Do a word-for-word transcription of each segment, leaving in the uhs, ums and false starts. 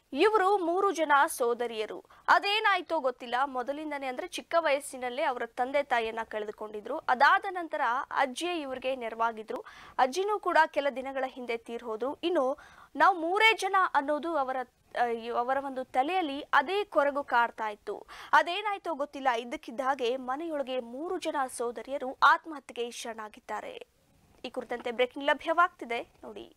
ಇವರು ಮೂರು ಜನ ಸೋದರಿಯರು. ಅದೇನಾಯ್ತೋ ಗೊತ್ತಿಲ್ಲ, ಮೊದಲಿಂದನೇ ಅಂದ್ರೆ ಚಿಕ್ಕ ವಯಸ್ಸಿನಲ್ಲೇ ಅವರ ತಂದೆ ತಾಯಿಯನ್ನ ಕಳೆದುಕೊಂಡಿದ್ರು. ಅದಾದ ನಂತರ ಅಜ್ಜಿಯೇ ಇವರಿಗೆ ನೆರವಾಗಿದ್ರು. ಅಜ್ಜಿನೂ ಕೂಡ ಕೆಲ ದಿನಗಳ ಹಿಂದೆ ತೀರ್ ಹೋದ್ರು. ಇನ್ನು ನಾವು ಮೂರೇ ಜನ ಅನ್ನೋದು ಅವರ ಅವರ ಒಂದು ತಲೆಯಲ್ಲಿ ಅದೇ ಕೊರಗು ಕಾಡ್ತಾ ಇತ್ತು. ಅದೇನಾಯ್ತೋ ಗೊತ್ತಿಲ್ಲ, ಇದ್ದಕ್ಕಿದ್ದ ಹಾಗೆ ಮನೆಯೊಳಗೆ ಮೂರು ಜನ ಸೋದರಿಯರು ಆತ್ಮಹತ್ಯೆಗೆ ಶರಣಾಗಿದ್ದಾರೆ. ಈ ಕುರಿತಂತೆ ಬ್ರೇಕಿಂಗ್ ಲಭ್ಯವಾಗ್ತಿದೆ ನೋಡಿ.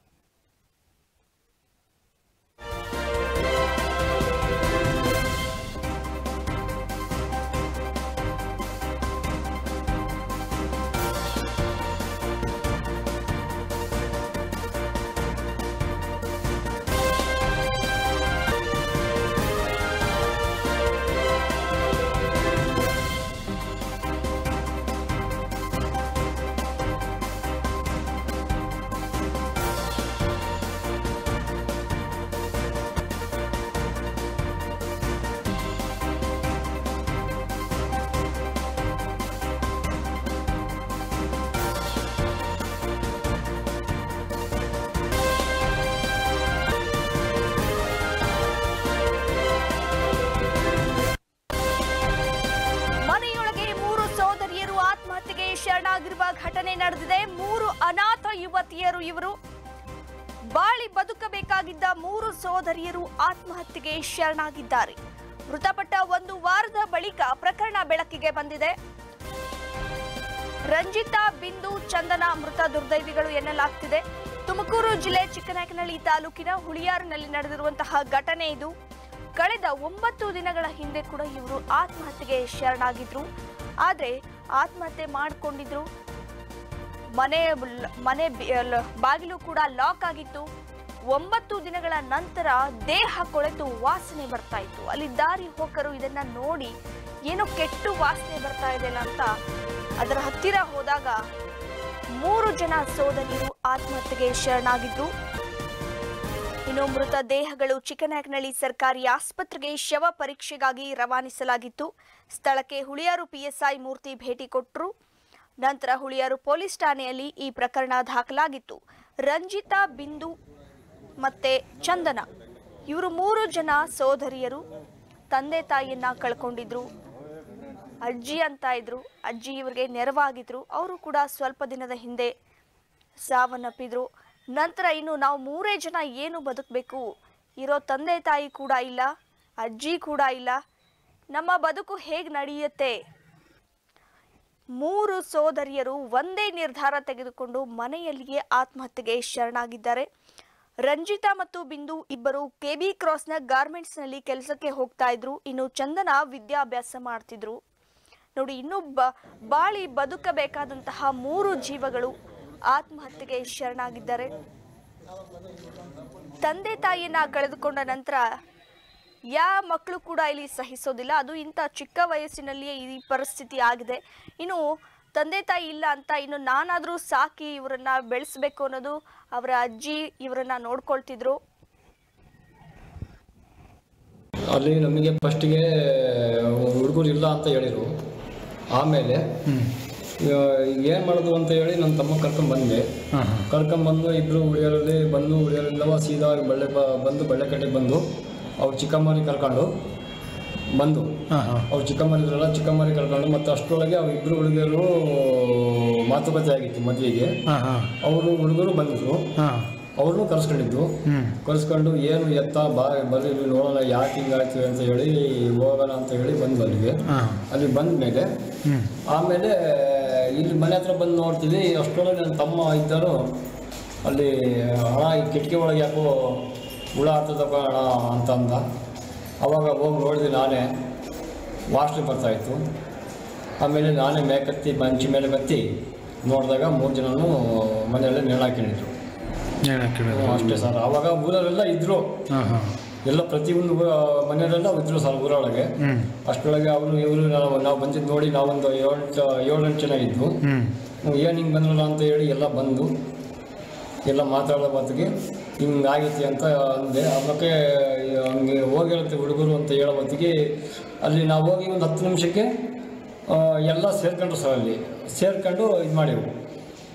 ಶರಣಾಗಿರುವ ಘಟನೆ ನಡೆದಿದೆ. ಮೂರು ಅನಾಥ ಯುವತಿಯರು ಇವರು. ಬಾಳಿ ಬದುಕಬೇಕಾಗಿದ್ದ ಮೂರು ಸೋದರಿಯರು ಆತ್ಮಹತ್ಯೆಗೆ ಶರಣಾಗಿದ್ದಾರೆ. ಮೃತಪಟ್ಟ ಒಂದು ವಾರದ ಬಳಿಕ ಪ್ರಕರಣ ಬೆಳಕಿಗೆ ಬಂದಿದೆ. ರಂಜಿತಾ, ಬಿಂದು, ಚಂದನ ಮೃತ ದುರ್ದೈವಿಗಳು ಎನ್ನಲಾಗ್ತಿದೆ. ತುಮಕೂರು ಜಿಲ್ಲೆ ಚಿಕ್ಕನಾಯಕನಹಳ್ಳಿ ತಾಲೂಕಿನ ಹುಳಿಯಾರಿನಲ್ಲಿ ನಡೆದಿರುವಂತಹ ಘಟನೆ ಇದು. ಕಳೆದ ಒಂಬತ್ತು ದಿನಗಳ ಹಿಂದೆ ಕೂಡ ಇವರು ಆತ್ಮಹತ್ಯೆಗೆ ಶರಣಾಗಿದ್ರು. ಆದ್ರೆ ಆತ್ಮಹತ್ಯೆ ಮಾಡಿಕೊಂಡಿದ್ರು. ಮನೆ ಮನೆ ಬಾಗಿಲು ಕೂಡ ಲಾಕ್ ಆಗಿತ್ತು. ಒಂಬತ್ತು ದಿನಗಳ ನಂತರ ದೇಹ ಕೊಳೆತು ವಾಸನೆ ಬರ್ತಾ ಇತ್ತು. ಅಲ್ಲಿ ದಾರಿ ಹೋಕರು ಇದನ್ನ ನೋಡಿ ಏನೋ ಕೆಟ್ಟು ವಾಸನೆ ಬರ್ತಾ ಇದೆಯಲ್ಲ ಅಂತ ಅದರ ಹತ್ತಿರ ಹೋದಾಗ ಮೂರು ಜನ ಸೋದರಿಯರು ಆತ್ಮಹತ್ಯೆಗೆ ಶರಣಾಗಿದ್ರು. ಇನ್ನು ಮೃತ ದೇಹಗಳು ಚಿಕ್ಕನಾಯಕನಹಳ್ಳಿ ಸರ್ಕಾರಿ ಆಸ್ಪತ್ರೆಗೆ ಶವ ಪರೀಕ್ಷೆಗಾಗಿ ರವಾನಿಸಲಾಗಿತ್ತು. ಸ್ಥಳಕ್ಕೆ ಹುಳಿಯಾರು ಪಿಎಸ್ಐ ಮೂರ್ತಿ ಭೇಟಿ ಕೊಟ್ಟರು. ನಂತರ ಹುಳಿಯಾರು ಪೊಲೀಸ್ ಠಾಣೆಯಲ್ಲಿ ಈ ಪ್ರಕರಣ ದಾಖಲಾಗಿತ್ತು. ರಂಜಿತಾ, ಬಿಂದು ಮತ್ತೆ ಚಂದನ ಇವರು ಮೂರು ಜನ ಸೋದರಿಯರು. ತಂದೆ ತಾಯಿಯನ್ನ ಕಳ್ಕೊಂಡಿದ್ರು. ಅಜ್ಜಿ ಅಂತ ಇದ್ರು. ಅಜ್ಜಿ ಇವರಿಗೆ ನೆರವಾಗಿದ್ರು. ಅವರು ಕೂಡ ಸ್ವಲ್ಪ ದಿನದ ಹಿಂದೆ ಸಾವನ್ನಪ್ಪಿದ್ರು. ನಂತರ ಇನ್ನು ನಾವು ಮೂರೇ ಜನ ಏನು ಬದುಕಬೇಕು, ಇರೋ ತಂದೆ ತಾಯಿ ಕೂಡ ಇಲ್ಲ, ಅಜ್ಜಿ ಕೂಡ ಇಲ್ಲ, ನಮ್ಮ ಬದುಕು ಹೇಗೆ ನಡೆಯುತ್ತೆ? ಮೂರು ಸೋದರಿಯರು ಒಂದೇ ನಿರ್ಧಾರ ತೆಗೆದುಕೊಂಡು ಮನೆಯಲ್ಲಿಯೇ ಆತ್ಮಹತ್ಯೆಗೆ ಶರಣಾಗಿದ್ದಾರೆ. ರಂಜಿತಾ ಮತ್ತು ಬಿಂದು ಇಬ್ಬರು ಕೆಬಿ ಕ್ರಾಸ್ನ ಗಾರ್ಮೆಂಟ್ಸ್ನಲ್ಲಿ ಕೆಲಸಕ್ಕೆ ಹೋಗ್ತಾ ಇದ್ರು. ಇನ್ನು ಚಂದನ ವಿದ್ಯಾಭ್ಯಾಸ ಮಾಡ್ತಿದ್ರು. ನೋಡಿ, ಇನ್ನು ಬ ಬಾಳಿ ಬದುಕಬೇಕಾದಂತಹ ಮೂರು ಜೀವಗಳು ಆತ್ಮಹತ್ಯೆಗೆ ಶರಣಾಗಿದ್ದಾರೆ. ತಂದೆ ತಾಯಿಯನ್ನ ಕಳೆದುಕೊಂಡ ನಂತರ ಯಾವ ಮಕ್ಕಳು ಕೂಡ ಇಲ್ಲಿ ಸಹಿಸೋದಿಲ್ಲ. ಅದು ಇಂಥ ಚಿಕ್ಕ ವಯಸ್ಸಿನಲ್ಲಿಯೇ ಈ ಪರಿಸ್ಥಿತಿ ಆಗಿದೆ. ಇನ್ನು ತಂದೆ ತಾಯಿ ಇಲ್ಲ ಅಂತ ಇನ್ನು ನಾನಾದರೂ ಸಾಕಿ ಇವರನ್ನ ಬೆಳೆಸಬೇಕು ಅನ್ನೋದು ಅವರ ಅಜ್ಜಿ ಇವರನ್ನ ನೋಡ್ಕೊಳ್ತಿದ್ರು. ಅಲ್ಲಿ ನಮಗೆ ಫಸ್ಟಿಗೆ ಹುಡುಗರು ಇಲ್ಲ ಅಂತ ಹೇಳಿದರು. ಆಮೇಲೆ ಏನು ಮಾಡೋದು ಅಂತ ಹೇಳಿ ನನ್ನ ತಮ್ಮ ಕರ್ಕೊಂಡು ಬಂದೆ. ಕರ್ಕೊಂಬಂದು ಇಬ್ಬರು ಹುಡುಗಿಯರಲ್ಲಿ ಬಂದು ಹುಡುಗಿಯರೆಲ್ಲವ ಸೀದಾ ಬಳ್ಳೆ ಬಂದು ಬಳ್ಳೆಕಟ್ಟೆಗೆ ಬಂದು ಅವ್ರು ಚಿಕ್ಕಮ್ಮರಿ ಕರ್ಕೊಂಡು ಬಂದು ಅವ್ರು ಚಿಕ್ಕಮ್ಮರಿದ್ರಲ್ಲ ಚಿಕ್ಕಮ್ಮರಿ ಕರ್ಕೊಂಡು ಮತ್ತು ಅಷ್ಟರೊಳಗೆ ಅವ್ರು ಇಬ್ಬರು ಹುಡುಗಿಯರು ಮಾತುಕತೆ ಆಗಿತ್ತು ಮದುವೆಗೆ. ಅವರು ಹುಡುಗರು ಬಂದರು. ಅವ್ರನ್ನೂ ಕರ್ಸ್ಕೊಂಡಿದ್ದು. ಕರ್ಸ್ಕೊಂಡು ಏನು ಎತ್ತ ಬಾ ಬರ್ರಿ ನೋಡೋಣ ಯಾಕೆ ಹಿಂಗಾಯ್ತು ಅಂತ ಹೇಳಿ ಹೋಗೋಣ ಅಂತ ಹೇಳಿ ಬಂದು ಅಲ್ಲಿಗೆ. ಅಲ್ಲಿ ಬಂದ ಮೇಲೆ ಆಮೇಲೆ ಇಲ್ಲಿ ಮನೆ ಹತ್ರ ಬಂದು ನೋಡ್ತೀವಿ. ಅಷ್ಟರೊಳಗೆ ನನ್ನ ತಮ್ಮ ಇದ್ದರು ಅಲ್ಲಿ, ಹಣ ಈ ಕಿಟಕಿ ಒಳಗೆ ಯಾಕೋ ಹುಳ ಆಗ್ತದಪ್ಪ ಹಣ ಅಂತ ಅಂದ. ಅವಾಗ ಹೋಗಿ ನೋಡಿದೆ ನಾನೇ, ವಾಸನೆ ಬರ್ತಾಯಿತ್ತು. ಆಮೇಲೆ ನಾನೇ ಮೇಕತ್ತಿ ಮಂಚಿ ಮೇಲೆ ಕತ್ತಿ ನೋಡಿದಾಗ ಮೂರು ಜನನೂ ಮನೆಯಲ್ಲೇ ನೇಣು ಹಾಕೊಂಡಿದ್ರು. ಅಷ್ಟೇ ಸರ್. ಆವಾಗ ಊರಲ್ಲೆಲ್ಲ ಇದ್ರು, ಎಲ್ಲ ಪ್ರತಿಯೊಂದು ಮನೆಯಲ್ಲೆಲ್ಲ ಇದ್ರು ಸರ್ ಊರೊಳಗೆ. ಅಷ್ಟರೊಳಗೆ ಅವರು ಇವರು ನಾವು ನಾವು ಬಂದಿದ್ದು ನೋಡಿ ನಾವೊಂದು ಏಳು ಏಳೆಂಟು ಜನ ಇದ್ವು. ಏನು ಹಿಂಗೆ ಬಂದ್ರಲ್ಲ ಅಂತ ಹೇಳಿ ಎಲ್ಲ ಬಂದು ಎಲ್ಲ ಮಾತಾಡೋ ಹೊತ್ತಿಗೆ ಹಿಂಗೆ ಆಗೈತಿ ಅಂತ ಅಂದೆ. ಆಮೇಲೆ ಹಂಗೆ ಹೋಗಿರುತ್ತೆ ಹುಡುಗರು ಅಂತ ಹೇಳೋ ಹೊತ್ತಿಗೆ ಅಲ್ಲಿ ನಾವು ಹೋಗಿ ಒಂದು ಹತ್ತು ನಿಮಿಷಕ್ಕೆ ಎಲ್ಲ ಸೇರ್ಕೊಂಡ್ರು ಸರ್. ಅಲ್ಲಿ ಸೇರ್ಕೊಂಡು ಇದು ಮಾಡಿವು.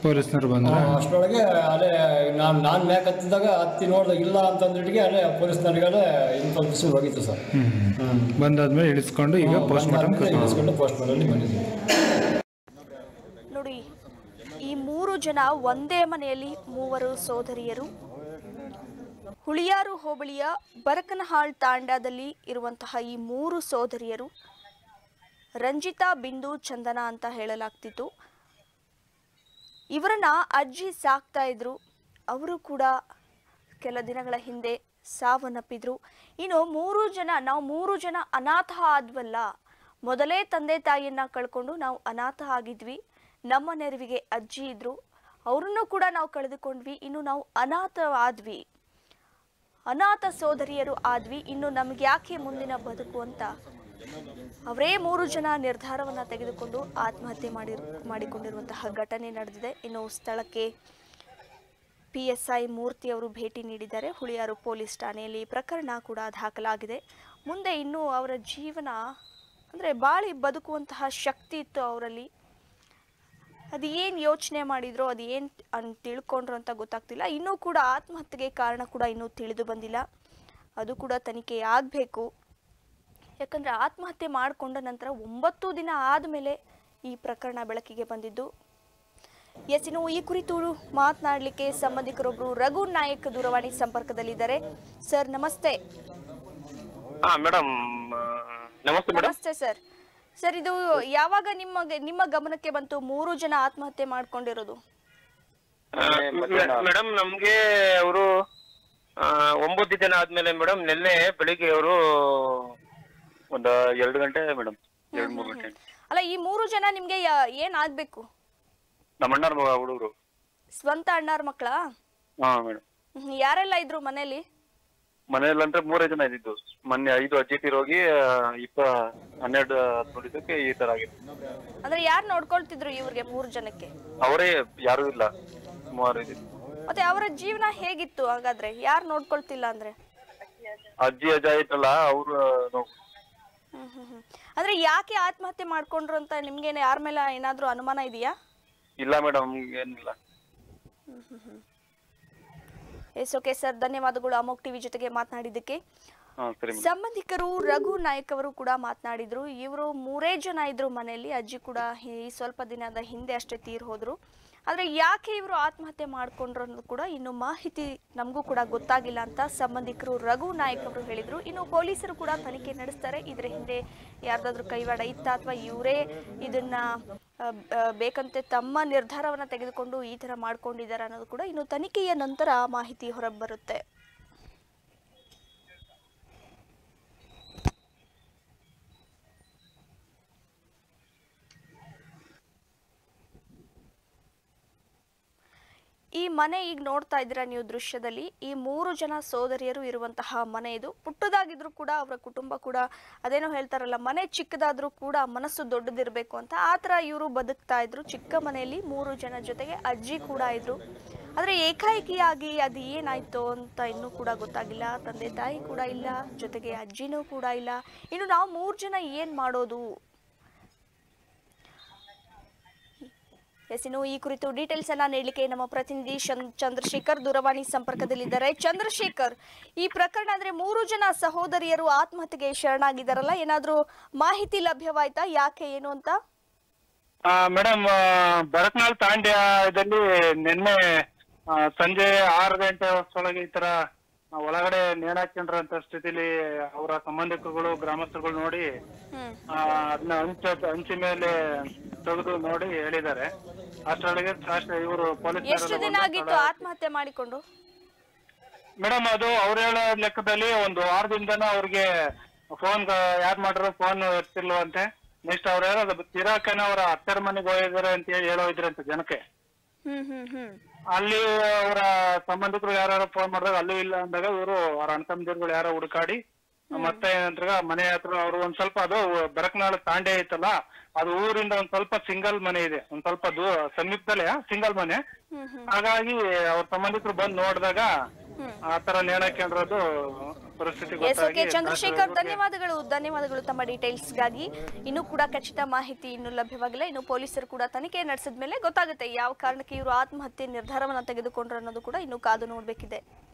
ಪೊಲೀಸ್ನವ್ರು ಬಂದ್ರ ಅಷ್ಟರೊಳಗೆ ಅಲ್ಲೇ ನಾನು ನಾನು ಮ್ಯಾಕ್ ಹತ್ತಿದಾಗ ಹತ್ತಿ ನೋಡಿದಾಗ ಇಲ್ಲ ಅಂತಂದ್ರಿಗೆ ಅಲ್ಲೇ ಪೊಲೀಸ್ನವ್ರಿಗೆಲ್ಲೇ ಇನ್ಫಾರ್ಮ್ ಬಿಸಿಲು ಹೋಗಿತ್ತು ಸರ್. ಬಂದಾದ್ಮೇಲೆ ಇಳಿಸ್ಕೊಂಡು ಈಗ ಪೋಸ್ಟ್ ಮಾರ್ಟಮ್ ಇಳಿಸ್ಕೊಂಡು ಪೋಸ್ಟ್ ಮಾರ್ಟಮ್ ಬಂದಿದ್ದೀವಿ. ನೋಡಿ, ಈ ಮೂರು ಜನ ಒಂದೇ ಮನೆಯಲ್ಲಿ ಮೂವರು ಸೋದರಿಯರು. ಹುಳಿಯಾರು ಹೋಬಳಿಯ ಬರಕನಹಾಳ್ ತಾಂಡಾದಲ್ಲಿ ಇರುವಂತಹ ಈ ಮೂರು ಸೋದರಿಯರು ರಂಜಿತಾ, ಬಿಂದು, ಚಂದನ ಅಂತ ಹೇಳಲಾಗ್ತಿತ್ತು. ಇವರನ್ನ ಅಜ್ಜಿ ಸಾಕ್ತಾ ಇದ್ರು. ಅವರು ಕೂಡ ಕೆಲ ದಿನಗಳ ಹಿಂದೆ ಸಾವನ್ನಪ್ಪಿದ್ರು. ಇನ್ನು ಮೂರು ಜನ ನಾವು ಮೂರು ಜನ ಅನಾಥ ಆದ್ವಲ್ಲ, ಮೊದಲೇ ತಂದೆ ತಾಯಿಯನ್ನ ಕಳ್ಕೊಂಡು ನಾವು ಅನಾಥ ಆಗಿದ್ವಿ. ನಮ್ಮ ನೆರವಿಗೆ ಅಜ್ಜಿ ಇದ್ರು, ಅವ್ರನ್ನೂ ಕೂಡ ನಾವು ಕಳೆದುಕೊಂಡ್ವಿ. ಇನ್ನು ನಾವು ಅನಾಥ ಆದ್ವಿ, ಅನಾಥ ಸೋದರಿಯರು ಆದ್ವಿ. ಇನ್ನು ನಮ್ಗೆ ಯಾಕೆ ಮುಂದಿನ ಬದುಕು ಅಂತ ಅವರೇ ಮೂರು ಜನ ನಿರ್ಧಾರವನ್ನು ತೆಗೆದುಕೊಂಡು ಆತ್ಮಹತ್ಯೆ ಮಾಡಿ ಮಾಡಿಕೊಂಡಿರುವಂತಹ ಘಟನೆ ನಡೆದಿದೆ. ಇನ್ನು ಸ್ಥಳಕ್ಕೆ ಪಿ ಎಸ್ ಐ ಮೂರ್ತಿ ಅವರು ಭೇಟಿ ನೀಡಿದ್ದಾರೆ. ಹುಳಿಯಾರು ಪೊಲೀಸ್ ಠಾಣೆಯಲ್ಲಿ ಪ್ರಕರಣ ಕೂಡ ದಾಖಲಾಗಿದೆ. ಮುಂದೆ ಇನ್ನೂ ಅವರ ಜೀವನ ಅಂದರೆ ಬಾಳಿ ಬದುಕುವಂತಹ ಶಕ್ತಿ ಇತ್ತು ಅವರಲ್ಲಿ. ಅದು ಏನು ಯೋಚನೆ ಮಾಡಿದ್ರು, ಅದು ಏನು ಅನ್ ತಿಳ್ಕೊಂಡ್ರು ಅಂತ ಗೊತ್ತಾಗ್ತಿಲ್ಲ. ಇನ್ನೂ ಕೂಡ ಆತ್ಮಹತ್ಯೆಗೆ ಕಾರಣ ಕೂಡ ಇನ್ನೂ ತಿಳಿದು ಬಂದಿಲ್ಲ. ಅದು ಕೂಡ ತನಿಖೆ ಆಗಬೇಕು. ಯಾಕಂದರೆ ಆತ್ಮಹತ್ಯೆ ಮಾಡಿಕೊಂಡ ನಂತರ ಒಂಬತ್ತು ದಿನ ಆದಮೇಲೆ ಈ ಪ್ರಕರಣ ಬೆಳಕಿಗೆ ಬಂದಿದ್ದು. ಎಸ್, ಇನ್ನು ಈ ಕುರಿತು ಮಾತನಾಡಲಿಕ್ಕೆ ಸಂಬಂಧಿಕರೊಬ್ಬರು ರಘು ನಾಯಕ್ ದೂರವಾಣಿ ಸಂಪರ್ಕದಲ್ಲಿದ್ದಾರೆ. ಸರ್ ನಮಸ್ತೆ. ಮೇಡಮ್ ನಮಸ್ತೆ. ನಮಸ್ತೆ ಸರ್. ಸರ್, ಇದು ಯಾವಾಗ ನಿಮಗೆ ನಿಮ್ಮ ಗಮನಕ್ಕೆ ಬಂತು ಮೂರು ಜನ ಆತ್ಮಹತ್ಯೆ ಮಾಡ್ಕೊಂಡಿರೋದು? ಮೇಡಮ್ ನಮ್ಗೆ ಅವರು ಒಂಬತ್ತು ದಿನ ಆದ್ಮೇಲೆ ಮೇಡಮ್ ನಿನ್ನೆ ಬೆಳಿಗ್ಗೆ ಅವರು ಒಂದು ಎರಡು ಗಂಟೆ ಮೇಡಮ್ ಎರಡು ಮೂರು ಗಂಟೆ. ಅಲ್ಲ, ಈ ಮೂರು ಜನ ನಿಮ್ಗೆ ಏನ್ ಆಗ್ಬೇಕು? ನಮ್ಮ ಅಣ್ಣಾರ ಹುಡುಗರು. ಸ್ವಂತ ಅಣ್ಣಾರ ಮಕ್ಕಳ? ಹಾ ಮೇಡಮ್. ಯಾರೆಲ್ಲ ಇದ್ರು ಮನೇಲಿ? ಮನೆಯಲ್ಲಿ ಅಂದ್ರೆ ಮೂರೇ ಜನ ಇದ್ದಿದ್ದು. ಮೊನ್ನೆ ಐದು ಅಜ್ಜಿ ತೀರೋಗಿ ಇಪ್ಪ ಹನ್ನೆರಡು ಹದಿಮೂರಕ್ಕೆ ಈ ತರ ಆಗಿದೆ. ಅಂದ್ರೆ ಯಾರು ನೋಡ್ಕೊಳ್ತಿದ್ರು ಇವ್ರಿಗೆ ಮೂರು ಜನಕ್ಕೆ? ಅವರೇ, ಯಾರು ಇಲ್ಲ, ಮೂವರು ಇದ್ದಿದ್ದು. ಮತ್ತೆ ಅವರ ಜೀವನ ಹೇಗಿತ್ತು ಹಾಗಾದ್ರೆ? ಯಾರು ನೋಡ್ಕೊಳ್ತಿಲ್ಲ ಅಂದ್ರೆ? ಅಜ್ಜಿ ಅಜ್ಜ ಐತಲ್ಲ ಅವ್ರು. ಹ್ಮ್ ಹ್ಮ್ ಹ್ಮ್ ಅಂದ್ರೆ ಯಾಕೆ ಆತ್ಮಹತ್ಯೆ ಮಾಡ್ಕೊಂಡ್ರು ಅಂತ ನಿಮ್ಗೆ ಯಾರ ಮೇಲೆ ಏನಾದ್ರೂ ಅನುಮಾನ ಇದೆಯಾ? ಇಲ್ಲ ಮೇಡಮ್, ಏನಿಲ್ಲ. Hmm hmm hmm yes, okay sir, ಧನ್ಯವಾದಗಳು ಅಮೋಕ್ ಟಿವಿ ಜೊತೆಗೆ ಮಾತನಾಡಿದ್ದಕ್ಕೆ. ಸಂಬಂಧಿಕರು ರಘು ನಾಯಕ್ ಅವರು ಕೂಡ ಮಾತನಾಡಿದ್ರು. ಇವರು ಮೂರೇ ಜನ ಇದ್ರು ಮನೆಯಲ್ಲಿ. ಅಜ್ಜಿ ಕೂಡ ಈ ಸ್ವಲ್ಪ ದಿನದ ಹಿಂದೆ ಅಷ್ಟೇ ತೀರ್ ಹೋದ್ರು. ಆದರೆ ಯಾಕೆ ಇವರು ಆತ್ಮಹತ್ಯೆ ಮಾಡ್ಕೊಂಡ್ರು ಅನ್ನೋದು ಕೂಡ ಇನ್ನು ಮಾಹಿತಿ ನಮಗೂ ಕೂಡ ಗೊತ್ತಾಗಿಲ್ಲ ಅಂತ ಸಂಬಂಧಿಕರು ರಘು ನಾಯಕ್ ಅವರು ಹೇಳಿದ್ರು. ಇನ್ನು ಪೊಲೀಸರು ಕೂಡ ತನಿಖೆ ನಡೆಸ್ತಾರೆ. ಇದರ ಹಿಂದೆ ಯಾರ್ದಾದ್ರೂ ಕೈವಾಡ ಇತ್ತ ಅಥವಾ ಇವರೇ ಇದನ್ನ ಬೇಕಂತೆ ತಮ್ಮ ನಿರ್ಧಾರವನ್ನು ತೆಗೆದುಕೊಂಡು ಈ ಥರ ಮಾಡ್ಕೊಂಡಿದ್ದಾರೆ ಅನ್ನೋದು ಕೂಡ ಇನ್ನು ತನಿಖೆಯ ನಂತರ ಮಾಹಿತಿ ಹೊರಬರುತ್ತೆ. ಈ ಮನೆ ಈಗ ನೋಡ್ತಾ ಇದ್ದೀರಾ ನೀವು ದೃಶ್ಯದಲ್ಲಿ, ಈ ಮೂರು ಜನ ಸೋದರಿಯರು ಇರುವಂತಹ ಮನೆ ಇದು. ಪುಟ್ಟದಾಗಿದ್ರು ಕೂಡ ಅವರ ಕುಟುಂಬ ಕೂಡ ಅದೇನೋ ಹೇಳ್ತಾರಲ್ಲ, ಮನೆ ಚಿಕ್ಕದಾದ್ರೂ ಕೂಡ ಮನಸ್ಸು ದೊಡ್ಡದಿರಬೇಕು ಅಂತ, ಆ ಥರ ಇವರು ಬದುಕ್ತಾ ಇದ್ರು. ಚಿಕ್ಕ ಮನೆಯಲ್ಲಿ ಮೂರು ಜನ ಜೊತೆಗೆ ಅಜ್ಜಿ ಕೂಡ ಇದ್ರು. ಆದರೆ ಏಕಾಏಕಿಯಾಗಿ ಅದು ಏನಾಯ್ತು ಅಂತ ಇನ್ನೂ ಕೂಡ ಗೊತ್ತಾಗಿಲ್ಲ. ತಂದೆ ತಾಯಿ ಕೂಡ ಇಲ್ಲ, ಜೊತೆಗೆ ಅಜ್ಜಿನೂ ಕೂಡ ಇಲ್ಲ. ಇನ್ನು ನಾವು ಮೂರು ಜನ ಏನು ಮಾಡೋದು? ಎಸ್, ಇನ್ನು ಈ ಕುರಿತು ಡೀಟೇಲ್ಸ್ ಅನ್ನ ನೀಡಲಿಕ್ಕೆ ನಮ್ಮ ಪ್ರತಿನಿಧಿ ಚಂದ್ರಶೇಖರ್ ದೂರವಾಣಿ ಸಂಪರ್ಕದಲ್ಲಿದ್ದಾರೆ. ಚಂದ್ರಶೇಖರ್, ಈ ಪ್ರಕರಣ ಅಂದ್ರೆ ಮೂರು ಜನ ಸಹೋದರಿಯರು ಆತ್ಮಹತ್ಯೆಗೆ ಶರಣಾಗಿದ್ದಾರಲ್ಲ, ಏನಾದ್ರೂ ಮಾಹಿತಿ ಲಭ್ಯವಾಯ್ತಾ? ಯಾಕೆ ಏನು ಅಂತ? ಮೇಡಮ್, ಬರಕನಾಳ್ ತಾಂಡ್ಯದಲ್ಲಿ ನಿನ್ನೆ ಸಂಜೆ ಆರು ಗಂಟೆ ಹೊತ್ತೊಳಗೆ ಈ ತರ ಒಳಗಡೆ ನೇಣಾಕೊಂಡ್ರಂತ ಸ್ಥಿತಿಲಿ ಅವರ ಸಂಬಂಧಿಕರುಗಳು ಗ್ರಾಮಸ್ಥರುಗಳು ನೋಡಿ ಅದನ್ನ ಹಂಚ ಹಂಚಿ ಮೇಲೆ ತೆಗೆದು ನೋಡಿ ಹೇಳಿದ್ದಾರೆ. ಅಷ್ಟರೊಳಗೆ ಇವರು ಪೊಲೀಸ್ ಎಷ್ಟು ದಿನ ಆಗಿತ್ತು ಆತ್ಮಹತ್ಯೆ ಮಾಡಿಕೊಂಡು? ಮೇಡಮ್, ಅದು ಅವ್ರ ಹೇಳೋ ಲೆಕ್ಕದಲ್ಲಿ ಒಂದು ವಾರದಿಂದನ ಅವ್ರಿಗೆ ಫೋನ್ ಯಾರು ಮಾಡ್ರು ಫೋನ್ ಎತ್ತಿಲ್ವಂತೆ. ನೆಕ್ಸ್ಟ್ ಅವ್ರು ಹೇಳೋದು ತಿರಾಕನ ಅವರ ಹತ್ತರ ಮನೆಗೆ ಹೋಗಿದ್ದಾರೆ ಅಂತ ಹೇಳಿ ಹೇಳೋ ಇದ್ರಂತೆ ಜನಕ್ಕೆ. ಹ್ಮ್ ಹ್ಮ್ ಹ್ಮ್ ಅಲ್ಲಿ ಅವರ ಸಂಬಂಧಿಕರು ಯಾರು ಫೋನ್ ಮಾಡಿದಾಗ ಅಲ್ಲೂ ಇಲ್ಲ ಅಂದಾಗ ಇವರು ಅವ್ರ ಅಣ್ಣ ತಮ್ಮದಿರುಗಳು ಯಾರೋ ಹುಡುಕಾಡಿ ಮತ್ತೆ ಏನಂತ ಮನೆ ಹತ್ರ ಅವ್ರು ಒಂದ್ ಸ್ವಲ್ಪ, ಅದು ಬರಕನಾಳ ತಾಂಡೆ ಐತಲ್ಲ, ಅದು ಊರಿಂದ ಒಂದ್ ಸ್ವಲ್ಪ ಸಿಂಗಲ್ ಮನೆ ಇದೆ, ಒಂದ್ ಸ್ವಲ್ಪ ದೂ ಸಮೀಪದಲ್ಲೇ ಸಿಂಗಲ್ ಮನೆ. ಹಾಗಾಗಿ ಅವ್ರ ಸಂಬಂಧಿಕರು ಬಂದ್ ನೋಡಿದಾಗ ಆ ತರ ನೇಣಾಕೊಂಡಿರೋದು ಪರಿಸ್ಥಿತಿ ಎಸ್ ಓಕೆ ಗೊತ್ತಾಗಿ ಚಂದ್ರಶೇಖರ್ ಧನ್ಯವಾದಗಳು ಧನ್ಯವಾದಗಳು ತಮ್ಮ ಡೀಟೇಲ್ಸ್ಗಾಗಿ. ಇನ್ನೂ ಕೂಡ ಖಚಿತ ಮಾಹಿತಿ ಇನ್ನೂ ಲಭ್ಯವಾಗಿಲ್ಲ. ಇನ್ನು ಪೊಲೀಸರು ಕೂಡ ತನಿಖೆ ನಡೆಸಿದ ಮೇಲೆ ಗೊತ್ತಾಗುತ್ತೆ ಯಾವ ಕಾರಣಕ್ಕೆ ಇವರು ಆತ್ಮಹತ್ಯೆ ನಿರ್ಧಾರವನ್ನು ತೆಗೆದುಕೊಂಡ್ರು ಅನ್ನೋದು ಕೂಡ ಇನ್ನೂ ಕಾದು ನೋಡಬೇಕಿದೆ.